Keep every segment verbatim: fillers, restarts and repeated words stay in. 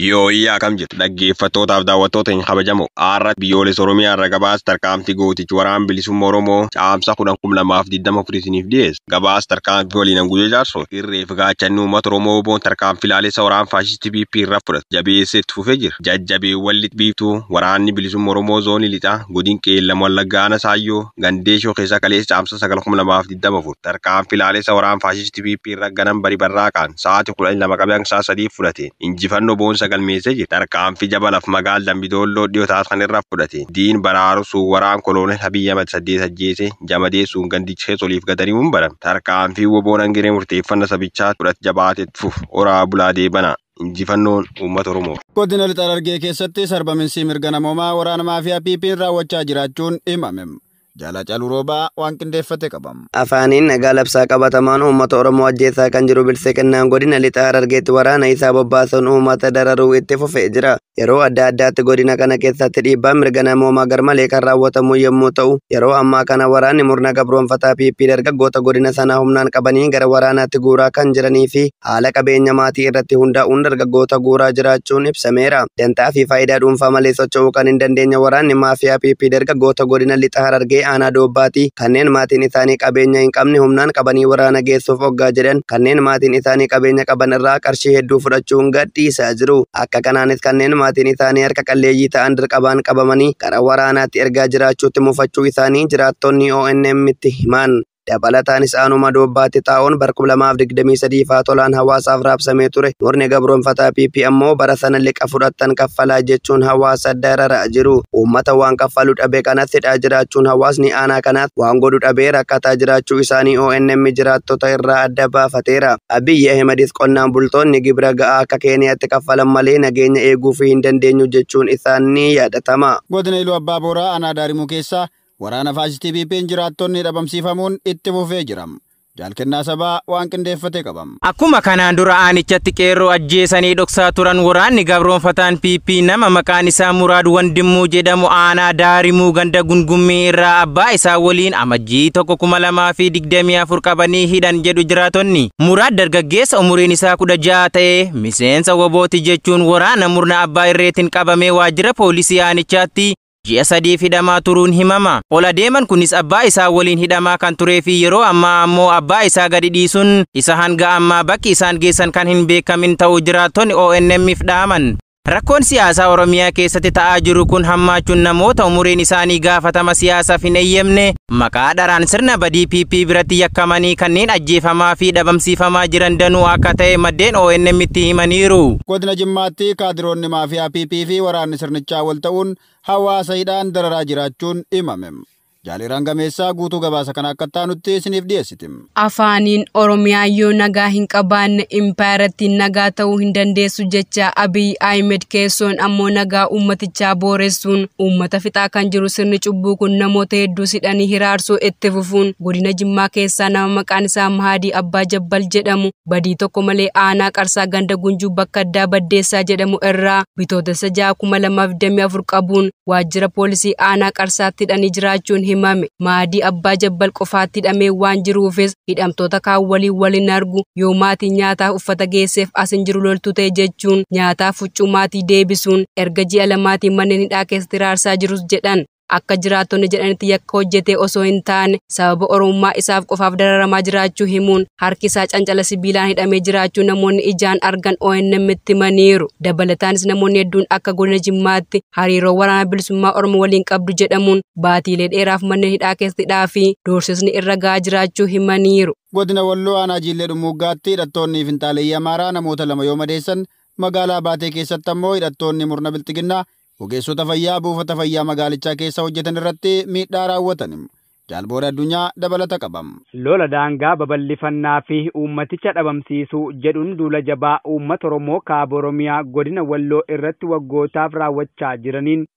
Yooyyaa kam jirtu dhaggeeffattootaaf daawwattoota hin kabajamoo har'a biyyoolessa Oromiyaa irra gabaas tarkaanfii gootichi waraana bilisummaa Oromoo caamsa kudhan kum lamaaf digdama furiisiniif dhiyeesse. Gabaas tarkaanfii waliin guyyaa jaarsoo irreef gaachanni uummata Oromoo boon tarkaanfii ilaalessa waraana faashistii P P irra fudhate jabeessee itti fufee jira. Jajjabeewwan lixbiiftuu waraanni bilisummaa Oromoo zoonii lixaa godina Qeellam Wallaggaa Aanaa Saayyoo Gandeeshoo keessa kaleessa caamsa sagal kum lamaaf digdama afur tarkaanfii ilaalessa waraana faashistii P P irra ganam bari barraaqaan sa'aatii kudha lama qabee hanga sa'a sadii fudhate. Injifannoo boonsa galmeessee jira. Tarkaanfii jabalaaf magaal Dambidolloo dhiyootaa kan irraa fudhate. Diin baraaru suu waraan koloonel Abiy Ahmed saddeet ajjeese jamadee suun gandichee soliif gadariimuun barame. Tarkaanfii woboon hangiree murteeffannaa sabichaa fudhate jabaatee fuuf oraa bulaa deebana. Injifannoon uummata Oromoo. Godina Lixa Harargee keessatti sarbamiinsi mirga namoomaa waraana maafiyaa P P raawwachaa jiraachuun himame. Jala Caaluu Roobaa waan qindeeffate qabam. Afaaniin nagaa labsaa qabatamaan uummata Oromoo ajjeesaa kan jiru bilisa kennaan godina Lixa Harargeetti waraana isaa bobbaasuun uummata dararuu itti fufee jira. Yeroo adda addaatti godina kana keessatti dhiibbaa mirga namoomaa garmalee kan raawwatamu yommuu ta'u, yeroo ammaa kana waraanni murna gabroonfataa P P dargaggoota godina sanaa humnaan qabanii gara waraanaatti guuraa kan jiranii fi haala qabeenya maatii irratti hundaa'uun dargaggoota guuraa jiraachuun ibsameera. Dantaa fi faayidaa dhuunfaa malee socho'uu kan hin dandeenye waraanni maafiyaa P P dargaggoota godina Lixa Harargee aanaa Doobbaati kanneen maatiin isaanii qabeenya hin qabne humnaan qabanii waraana geessuuf hoggaa jedhan kanneen maatiin isaanii qabeenya qaban irraa qarshii hedduu fudhachuun gadhiisaa jiru. Akka kanaanis kanneen maatiin isaanii harka qalleeyyii ta'an dirqabaan qabamanii gara waraanaatti ergaa jiraachuutti mufachuu isaanii jiraattonni O N M itti himan. Dabalataanis aanuma Doobbaatti taa'uun bara kuma lamaaf digdamii sadii faatolaan hawaasaaf raabsamee ture. Murni gabroonfataa P P ammoo bara sana liqa fudhattan kaffalaa jechuun hawaasa dararaa jiru. Uummata waan kaffaluu dhabe kanas hidhaa jiraachuun hawaasni aanaa kanaas waan godhu dhabee rakkataa jiraachuu isaanii O N M jiraattota irraa adda baafateera. Abiy Ahmedis qonnaan bultoonni gibira ga'aa akka Keeniyaatti kaffalan malee nageenya eeguu hin dandeenyu jechuun isaan ni yaadatama. Godina Iluu Abbaa Booraa aanaa Daarimuu keessaa waraana faashistii P P jiraattonni dhabamsiifamuun itti fufee jiram. Jaalkennaa sabaa waan qindeeffate qabam. Akkuma kanaan dura aanichatti qeerroo ajjeesanii dhoksaa turan waraanni gabroonfataan P P nama maqaan isaa Muraad Wandimuu jedhamu aanaa Daarimuu ganda Gungummii irraa abbaa isaa waliin amajjii tokko kuma lamaa fi digdamii afur qabanii hidhan jedhu jiraatonni. Muraad dargaggeessa umuriin isaa kudha ja'a ta'ee miseensa wobooti jechuun waraana murna abbaa irreetiin qabamee waajjira poolisii aanichaatti ji'a sadii hidhamaa turuun himama. Ol adeeman kunis abbaa isaa waliin hidhamaa kan turee fi yeroo ammaa ammoo abbaa isaa gadi dhiisuun isa hanga ammaa bakki isaan geessan kan hin beekamin ta'uu jiraattonni O N M'if dhaaman. Rakkoon siyaasaa Oromiyaa keessatti ta'aa jiru kun hammaachuun namoota umuriin isaanii gaafatama siyaasaaf hin eeyyamne maqaa dharaan sirna badii P P biratti yakkamanii kanneen ajjeefamaa fi dhabamsiifamaa jiran danuu akka ta'e maddeen O N M itti himaniiru. Godina Jimmaatti kaadiroonni maafiyaa P P fi waraanni sirnichaa wal ta'uun hawaasa hidhaan dararaa jiraachuun himame. Jaaliraan gameessaa guutuu gabaasa kana akka taanutti isiniif dhiyeessitim. Afaaniin Oromiyaa yoo nagaa hin qabaanne impaayaratti nagaa ta'uu hin dandeessu jecha Abiy Ahmed keessoon ammoo nagaa uummatichaa booressuun uummata fixaa kan jiru sirni cubbuu kun namoota hedduu hidhanii hiraarsuu itti fufuun godina Jimmaa keessaa nama maqaan isaa Mahadii Abbaa Jabbal jedhamu badii tokko malee aanaa Qarsaa ganda Gunjuu bakka addaa Baddeessaa jedhamu irraa bitootessa ja'a kuma lamaaf digdamii afur qabuun waajjira poolisii aanaa Qarsaatti hidhanii jiraachuun himame. Mahadii Abbaa Jabbal qofaatti hidhamee waan jiruufis hidhamtoota kaan waliin waliin argu yoo maatii nyaataaf uffata geesseef as hin jiru loltu ta'e jechuun nyaataaf huccuu maatii deebisuun erga ji'a lamaatiin manneen hidhaa keessatti raarsaa jirus jedhan. Akka jiraattonni jedhanitti yakka hojjetee osoo hin taane sababa oromummaa isaaf qofaaf dararamaa jiraachuu himuun harki isaa cancala sibiilaan hidhamee jiraachuu namoonni ijaan argan O N M itti himaniiru. Dabalataanis namoonni hedduun akka godina Jimmaatti hariiroo waraana bilisummaa Oromoo waliin qabdu jedhamuun baatiilee dheeraaf manneen hidhaa keessatti hidhaa fi doorsisni irra gahaa jiraachuu himaniiru. Godina Walloo aanaa Jiillee Dhummuuggaatti hidhattoonni Finxaaleeyyii Amaaraa namoota lama yoo madeessan magaalaa Baatee keessatti ammoo hidhattoonni murna bilxiginnaa ogeessota fayyaa buufata fayyaa magaalichaa keessa hojjetan irratti miidhaa raawwatan. Jaalboora addunyaa dabalata qabam. Lola daangaa babal'ifannaa fi uummaticha dhabamsiisuu jedhuun duula jabaa uummata Oromoo kaaba Oromiyaa godina Walloo irratti waggootaaf raawwachaa jiraniin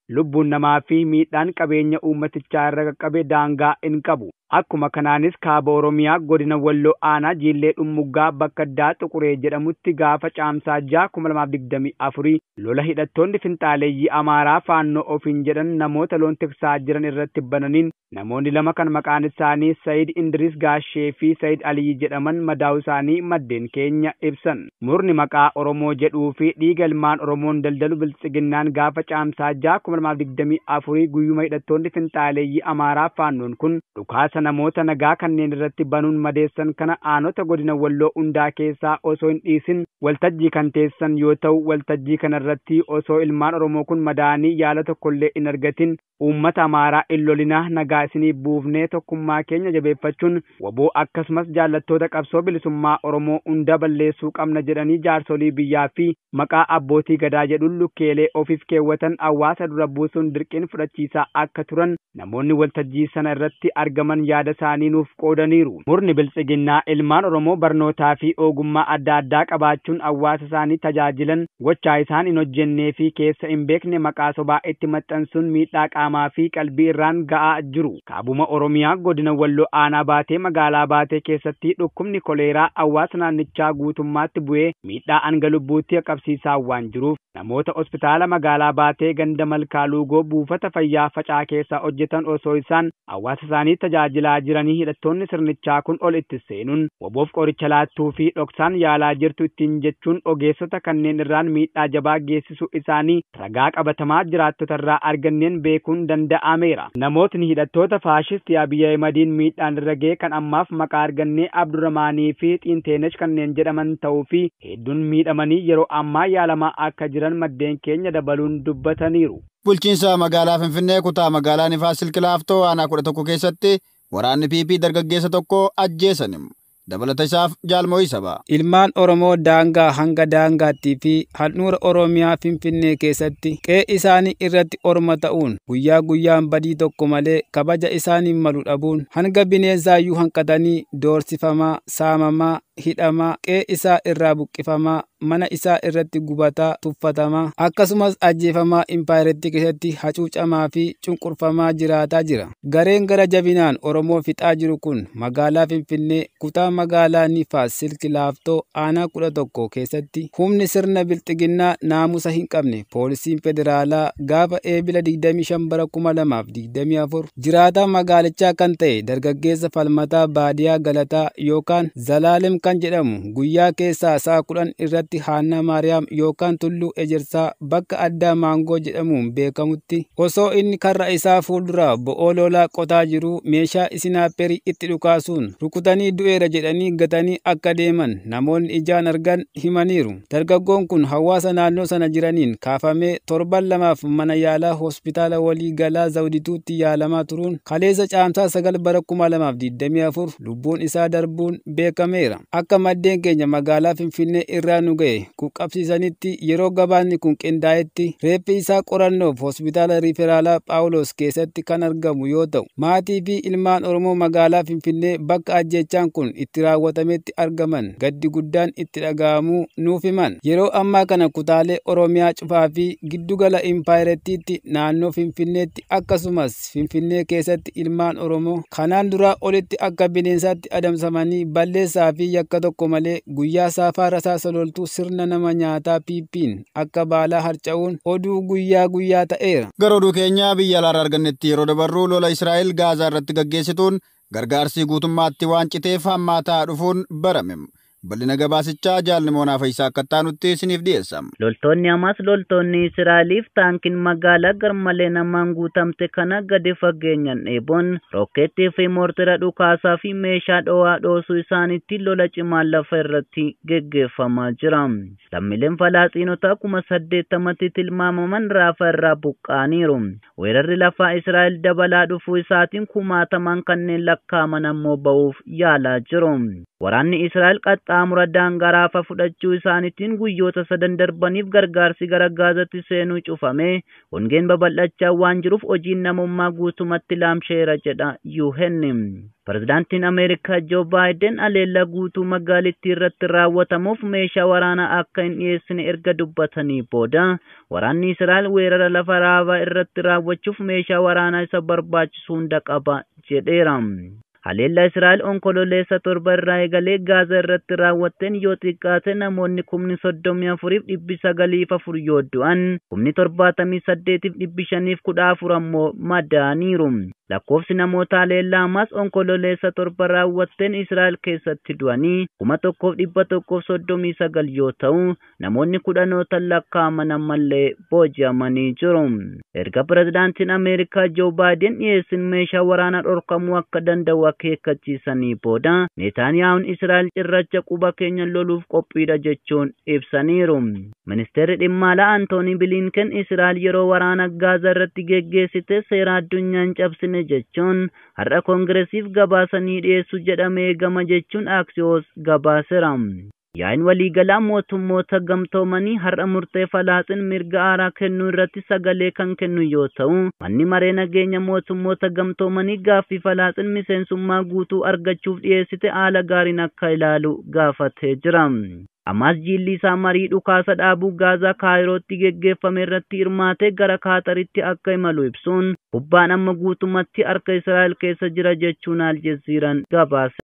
lubbuun namaa fi miidhaan qabeenya uummatichaa irra qaqqabe daangaa hin qabu. Akkuma kanaanis kaaba Oromiyaa godina Walloo Aanaa Jiillee Dhummuggaa bakka Addaa Xuquree jedhamutti gaafa caamsaa ja'a kuma lamaaf digdamii afurii lola hidhattoonni finxaaleeyyii Amaaraa faannoo ofiin jedhan namoota loon tiksaa jiran irratti bananiin namoonni lama kan maqaan isaanii Sayid Indiriis Gaashee fi Sayid Aliyyi jedhaman madaa'uu isaanii maddeen keenya ibsan. Murni maqaa Oromoo jedhuu fi dhiiga ilmaan Oromoon daldalu biltsiginnaan gaafa caamsaa ja'a kuma lamaaf digdamii afurii guyyuma hidhattoonni finxaaleeyyii Amaaraa faannoon kun dhukaasa namoota nagaa kanneen irratti banuun madeessan kana aanota godina Walloo hundaa keessaa osoo hin dhiisin waltajjii kan teessan yoo ta'u, waltajjii kanarratti osoo ilmaan Oromoo kun madaa'anii yaala tokkollee hin argatin uummata Amaaraa illolinaa nagaa isinii buufnee tokkummaa keenya jabeeffachuun waboo akkasumas jaallattoota qabsoo bilisummaa Oromoo hunda balleessuu qabna jedhanii jaarsolii biyyaa fi maqaa abbootii gadaa jedhuun lukkeelee ofiif keewwatan hawaasa dura buusuun dirqiin fudhachiisaa akka turan namoonni waltajjii sana irratti argaman yaada isaanii nuuf qoodaniiru. Murni biltsiginnaa ilmaan Oromoo barnootaa fi ogummaa adda addaa qabaachuun hawaasa isaanii tajaajilan gochaa isaan hin hojjennee fi keessa hin beekne maqaa sobaa itti maxxansuun miidhaa qaamaa fi qalbii irraan ga'aa jiru. Kaabuma Oromiyaa godina Walloo Aanaa Baatee magaalaa Baatee keessatti dhukkubni koleeraa hawaasa naannichaa guutummaatti bu'ee miidhaa hanga lubbuutti qaqqabsiisaa waan jiruuf namoota hospitaala magaalaa Baatee ganda Malkaa Luugoo buufata fayyaa Facaa keessa hojjetan osoo isaan hawaasa isaanii tajaajilaa jiranii hidhattoonni sirnichaa kun ol itti seenuun waboof qoricha laattuu fi dhoksaan yaalaa jirtu ittiin jechuun ogeessota kanneen irraan miidhaa jabaa geessisuu isaanii ragaa qabatamaa jiraattota irraa arganneen beekuun danda'ameera. Namootni hidhattoota faashistii Abiyyi Ahimadiin miidhaan irra ga'e kan ammaaf maqaa argannee Abdurrahmaanii fi Xiinteenesh kanneen jedhaman ta'uu fi hedduun miidhamanii yeroo ammaa yaalamaa akka jiran maddeen keenya dabaluun dubbataniiru. Bulchiinsa magaalaa Finfinnee kutaa magaalaa Nifaas Silkilaaftoo aanaa kudha tokko keessatti waraanni P P dargaggeessa tokko ajjeesan. Dabalata isaaf jaalmo'ii saba. Ilmaan Oromoo daangaa hanga daangaattii fi handhuura Oromiyaa Finfinnee keessatti qe'ee isaanii irratti orma ta'uun guyyaa guyyaan badii tokko malee kabaja isaanii malu dhabuun hanga bineensaayyuu hanqatanii doorsifamaa, saamamaa, hidhamaa, qe'ee isaa irraa buqqifamaa, mana isaa irratti gubataa, tuffatamaa, akkasumas ajjeefamaa impaayireetti keessatti hacuucamaa fi cunqurfamaa jiraataa jira. Gareen gara jabinaan Oromoo fixaa jiru kun magaalaa Finfinnee kutaa magaalaa Nifaas Silkilaaftoo aanaa kudha tokko keessatti humni sirna bilxiginnaa naamusa hin qabne poolisiin federaalaa gaafa eebila digdamii shan bara kuma lamaaf digdamii afur jiraataa magaalichaa kan ta'e dargaggeessa falmataa baadiyaa Galataa yookaan Zalaalem kan jedhamu guyyaa keessaa sa'a kudhan irratti Haannaa Maariyaam yookaan Tulluu Ejersaa bakka addaa Maangoo jedhamuun beekamutti osoo inni karra isaa fuuldura bo'oo lolaa qotaa jiru meeshaa isinaaperii itti dhukaasuun rukutanii du'eera jedhanii gatanii akka deeman namoonni ijaan argan himaniiru. Dargaggoon kun hawaasa naannoo sana jiraniin kaafamee torban lamaaf mana yaalaa hospitaala walii galaa Zawdituutti yaalamaa turuun kaleessa caamsaa sagal bara kuma lamaaf digdamii afur lubbuun isaa darbuun beekameera. Akka maddeen keenya magaalaa Finfinnee irraa nu ga'e qaqqabsiisanitti yeroo gabaasni kun qindaa'etti reeffi isaa qorannoof hospitaala riiferaalaa Phaawulos keessatti kan argamu yoo ta'u maatii fi ilmaan Oromoo magaalaa Finfinnee bakka ajjeechaan kun itti raawwatametti argaman gaddi guddaan itti dhaga'amuu nuuf himan. Yeroo ammaa kana kutaalee Oromiyaa cufaa fi giddugala impaayireettiitti naannoo Finfinneetti akkasumas Finfinnee keessatti ilmaan Oromoo kanaan duraa olitti akka bineensaatti adamsamanii balleessaa fi yakka tokko malee guyyaa saafaa rasaasa loltuu sirna nama nyaataa piippiin akka baalaa harca'uun oduu guyyaa guyyaa ta'eera. Gara oduu keenya biyya alaarraa argannetti yeroo dabarru lola Israa'el Gaazaa irratti gaggeessituun gargaarsi guutummaatti waan citeef hammaataa dhufuun barame. Bal'ina gabaasichaa jaalnimoonaa Fayyisaa akka taanutti isiniif dhiyeessam. Loltoonni Hamaas loltoonni Israa'eliif taankiin magaalaa garmalee namaan guutamte kana gadi fageenyaan dheebuun rookeettii fi moortira dhukaasaa fi meeshaa dho'aa dhoosuu isaaniitti lola cimaan lafa irratti geggeeffamaa jira. Lammiileen Falaaxiinotaa kuma saddeettamatti tilmaamaman raafa irraa buqqaaniiru. Weerarri lafaa Israa'el dabalaa dhufuu isaatiin kumaatamaan kanneen lakkaa'aman ammoo ba'uuf yaalaa jiru. Waraanni Israa'el qaxxaamura daangaa Raafaa fudhachuu isaaniitiin guyyoota sadan darbaniif gargaarsi gara Gaazaatti seenuu cufame hongeen babal'achaa waan jiruuf hojiin namummaa guutumatti laamsheera jedha U N. Pirezidaantiin Ameerikaa Joo Baayiden aleellaa guutuu magaalittii irratti raawwatamuuf meeshaa waraanaa akka hin dhiyeessine erga dubbatanii booda waraanni Israa'el weerara lafa Raafaa irratti raawwachuuf meeshaa waraanaa isa barbaachisu hunda qaba jedheera. Haleellaa Israa'el onkololeessa torba irraa eegalee Gaaza irratti raawwatteen yoo xiqqaate namoonni kumni soddomii afuriif dhibbi sagaliif afur yoo du'an kumni torbaatamii saddeetiif dhibbi shaniif kudha afur ammoo madaaniiru. Lakkoofsi namoota haleellaa Hamaas onkololeessa torba raawwatteen Israa'el keessatti du'anii kuma tokkoof dhibba tokkoof soddomii sagal yoo ta'u namoonni kudhanootan lakkaa'aman ammallee booji'amanii jiru. Erga pirezidaantiin Ameerikaa Joo Baayiden dhiyeessin meeshaa waraanaa dhorkamuu akka danda'u akeekkachiisanii booda Netanyaa'uun Israa'el cirracha quba keenya loluuf qophiidha jechuun ibsaniiru. Ministeerri dhimma alaa Antoonii Bilinken Israa'el yeroo waraana Gaaza irratti geggeessite seera addunyaan cabsine jechuun har'a koongiresiif gabaasanii dhiyeessu jedhamee eegama jechuun Axios gabaaseera. Yaa'in waliigalaa mootummoota gamtoomanii har'a murtee falaaxiin mirga aaraa kennuu irratti sagalee kan kennu yoo ta'u manni maree nageenya mootummoota gamtoomanii gaaffii falaaxiin miseensummaa guutuu argachuuf dhiyeessite haala gaariin akka ilaalu gaafatee jira. Ammas jilli isaa marii dhukaasa dhaabuu Gaazaa Kaayirootti geggeeffame irratti hirmaatee gara Kaataritti akka imalu ibsuun kubbaan amma guutumatti harka Israa'el keessa jira jechuun Aljeziiraan gabaase.